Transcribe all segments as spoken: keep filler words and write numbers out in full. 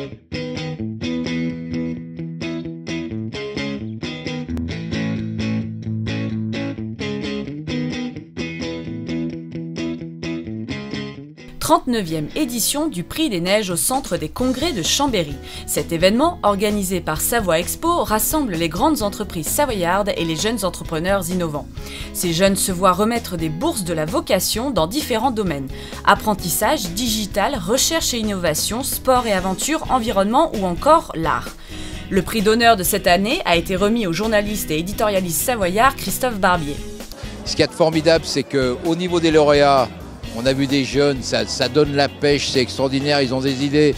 trente-neuvième édition du Prix des Neiges au Centre des Congrès de Chambéry. Cet événement, organisé par Savoie Expo, rassemble les grandes entreprises savoyardes et les jeunes entrepreneurs innovants. Ces jeunes se voient remettre des bourses de la vocation dans différents domaines. Apprentissage, digital, recherche et innovation, sport et aventure, environnement ou encore l'art. Le prix d'honneur de cette année a été remis au journaliste et éditorialiste savoyard Christophe Barbier. Ce qu'il y a de formidable, c'est qu'au niveau des lauréats, on a vu des jeunes, ça, ça donne la pêche, c'est extraordinaire, ils ont des idées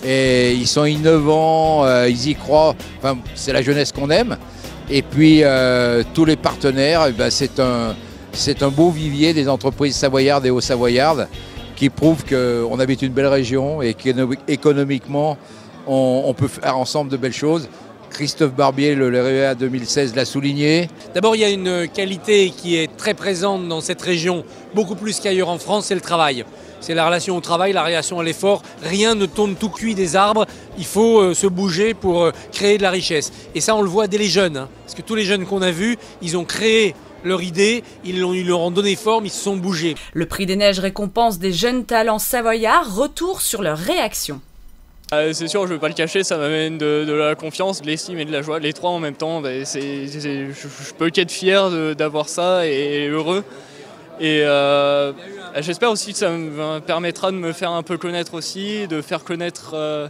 et ils sont innovants, euh, ils y croient, enfin, c'est la jeunesse qu'on aime. Et puis euh, tous les partenaires, eh ben, c'est un, c'est un beau vivier des entreprises savoyardes et haut-savoyardes qui prouvent qu'on habite une belle région et qu'économiquement on, on peut faire ensemble de belles choses. Christophe Barbier, le lauréat deux mille seize, l'a souligné. D'abord, il y a une qualité qui est très présente dans cette région, beaucoup plus qu'ailleurs en France, c'est le travail. C'est la relation au travail, la relation à l'effort. Rien ne tourne tout cuit des arbres. Il faut euh, se bouger pour euh, créer de la richesse. Et ça, on le voit dès les jeunes. Hein, parce que tous les jeunes qu'on a vus, ils ont créé leur idée, ils, ils leur ont donné forme, ils se sont bougés. Le Prix des Neiges récompense des jeunes talents savoyards. Retour sur leur réaction. Euh, c'est sûr, je ne vais pas le cacher, ça m'amène de, de la confiance, de l'estime et de la joie, les trois en même temps. Bah, c'est, c'est, je, je peux qu'être fier de, d'avoir ça et heureux. Et euh, j'espère aussi que ça me permettra de me faire un peu connaître aussi, de faire connaître euh,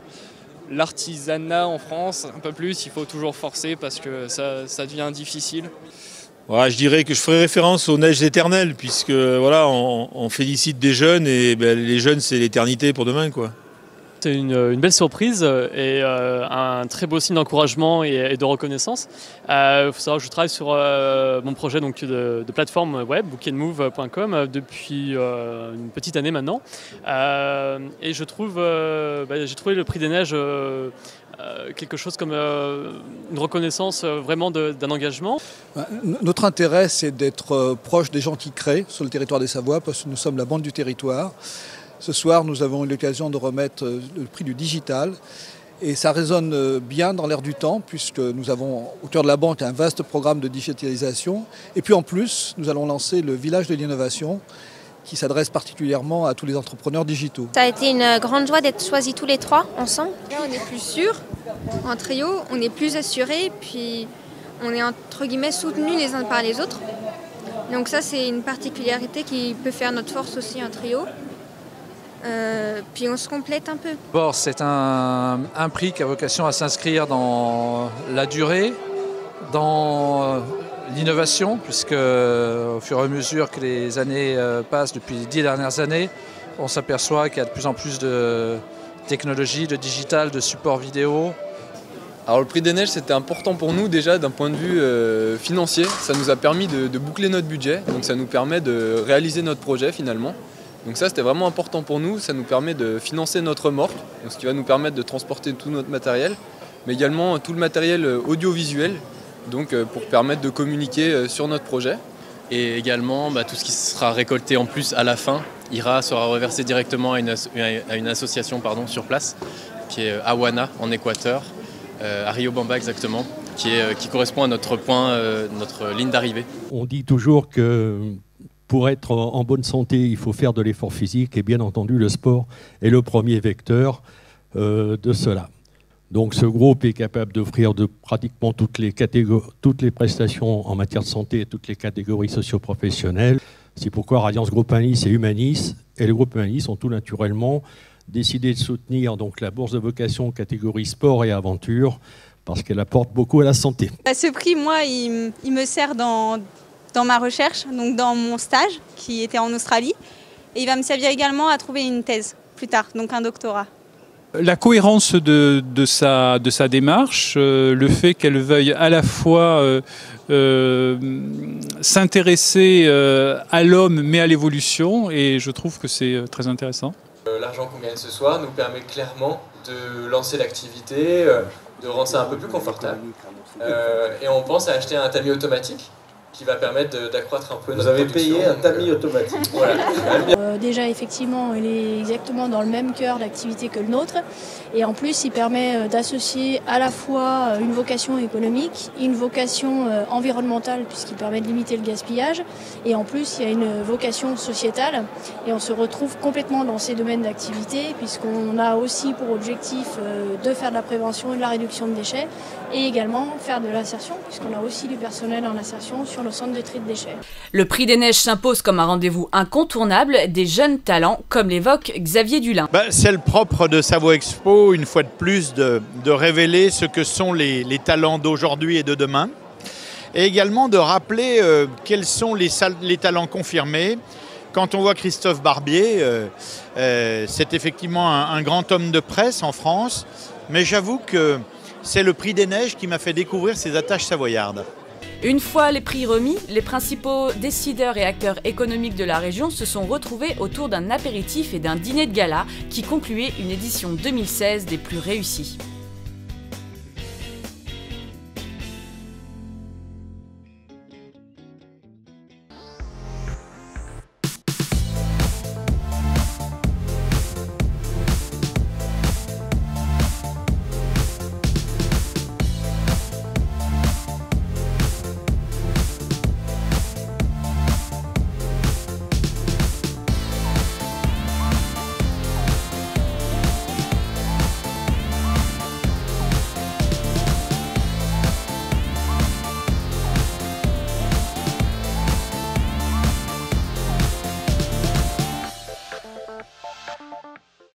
l'artisanat en France un peu plus. Il faut toujours forcer parce que ça, ça devient difficile. Voilà, je dirais que je ferai référence aux neiges éternelles puisque voilà, on, on félicite des jeunes et ben, les jeunes c'est l'éternité pour demain, quoi. C'est une, une belle surprise et euh, un très beau signe d'encouragement et, et de reconnaissance. Il euh, faut savoir que je travaille sur euh, mon projet donc, de, de plateforme web, book and move point com, depuis euh, une petite année maintenant. Euh, et je trouve, euh, bah, j'ai trouvé le Prix des Neiges euh, euh, quelque chose comme euh, une reconnaissance euh, vraiment de, d'un engagement. Notre intérêt, c'est d'être proche des gens qui créent sur le territoire des Savoies, parce que nous sommes la bande du territoire. Ce soir, nous avons eu l'occasion de remettre le prix du digital et ça résonne bien dans l'air du temps puisque nous avons au cœur de la banque un vaste programme de digitalisation et puis en plus, nous allons lancer le village de l'innovation qui s'adresse particulièrement à tous les entrepreneurs digitaux. Ça a été une grande joie d'être choisis tous les trois ensemble. Là, on est plus sûr, en trio, on est plus assurés, puis on est entre guillemets soutenus les uns par les autres. Donc ça, c'est une particularité qui peut faire notre force aussi en trio. Euh, puis on se complète un peu. Bon, c'est un, un prix qui a vocation à s'inscrire dans la durée, dans l'innovation, puisque au fur et à mesure que les années passent, depuis les dix dernières années, on s'aperçoit qu'il y a de plus en plus de technologies, de digital, de support vidéo. Alors le Prix des Neiges, c'était important pour nous déjà d'un point de vue euh, financier. Ça nous a permis de, de boucler notre budget, donc ça nous permet de réaliser notre projet finalement. Donc ça, c'était vraiment important pour nous, ça nous permet de financer notre remorque, ce qui va nous permettre de transporter tout notre matériel, mais également tout le matériel audiovisuel, donc pour permettre de communiquer sur notre projet. Et également, bah, tout ce qui sera récolté en plus à la fin ira, sera reversé directement à une, as- à une association pardon, sur place, qui est Awana en Équateur, euh, à Riobamba exactement, qui, est, qui correspond à notre point, euh, notre ligne d'arrivée. On dit toujours que pour être en bonne santé, il faut faire de l'effort physique et bien entendu, le sport est le premier vecteur euh, de cela. Donc ce groupe est capable d'offrir de pratiquement toutes les, toutes les prestations en matière de santé et toutes les catégories socio-professionnelles. C'est pourquoi Radiance Groupe Humanis et Humanis et le groupe Humanis ont tout naturellement décidé de soutenir donc, la bourse de vocation catégorie sport et aventure parce qu'elle apporte beaucoup à la santé. Ce prix, moi, il, il me sert dans... dans ma recherche, donc dans mon stage qui était en Australie. Et il va me servir également à trouver une thèse plus tard, donc un doctorat. La cohérence de, de, sa, de sa démarche, euh, le fait qu'elle veuille à la fois euh, euh, s'intéresser euh, à l'homme mais à l'évolution, et je trouve que c'est très intéressant. Euh, L'argent qu'on gagne ce soir nous permet clairement de lancer l'activité, euh, de rendre ça un peu plus confortable. Euh, et on pense à acheter un tamis automatique qui va permettre d'accroître un peu Vous notre avez production. payé un tamis automatique. Voilà. Euh, déjà, effectivement, il est exactement dans le même cœur d'activité que le nôtre. Et en plus, il permet d'associer à la fois une vocation économique, une vocation environnementale, puisqu'il permet de limiter le gaspillage. Et en plus, il y a une vocation sociétale. Et on se retrouve complètement dans ces domaines d'activité, puisqu'on a aussi pour objectif de faire de la prévention et de la réduction de déchets, et également faire de l'insertion, puisqu'on a aussi du personnel en insertion sur le centre de tri de déchets. Le Prix des Neiges s'impose comme un rendez-vous incontournable des jeunes talents, comme l'évoque Xavier Dulin. Bah, c'est le propre de Savoie Expo, une fois de plus, de, de révéler ce que sont les, les talents d'aujourd'hui et de demain, et également de rappeler euh, quels sont les, les talents confirmés. Quand on voit Christophe Barbier, euh, euh, c'est effectivement un, un grand homme de presse en France, mais j'avoue que c'est le Prix des Neiges qui m'a fait découvrir ces attaches savoyardes. Une fois les prix remis, les principaux décideurs et acteurs économiques de la région se sont retrouvés autour d'un apéritif et d'un dîner de gala qui concluait une édition deux mille seize des plus réussies.